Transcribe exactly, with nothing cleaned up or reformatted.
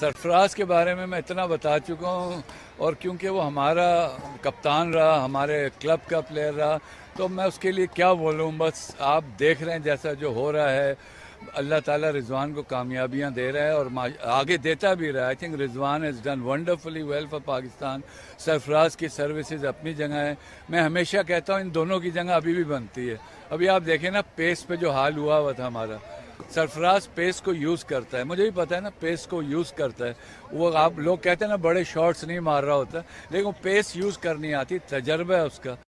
सरफराज के बारे में मैं इतना बता चुका हूँ, और क्योंकि वो हमारा कप्तान रहा, हमारे क्लब का प्लेयर रहा, तो मैं उसके लिए क्या बोलूँ। बस आप देख रहे हैं जैसा जो हो रहा है। अल्लाह ताला रिजवान को कामयाबियां दे रहा है और आगे देता भी रहा है। I think Rizwan has done wonderfully well for Pakistan. Sarfaraz की सर्विसेज अपनी जगह है। मैं हमेशा कहता हूँ इन दोनों की जगह अभी भी बनती है। अभी आप देखें ना, पेस पे जो हाल हुआ हुआ था हमारा, सरफराज पेस को यूज़ करता है, मुझे भी पता है ना, पेस को यूज़ करता है वो। आप लोग कहते हैं ना बड़े शॉट्स नहीं मार रहा होता, लेकिन पेस यूज़ करनी आती, तजर्बा है उसका।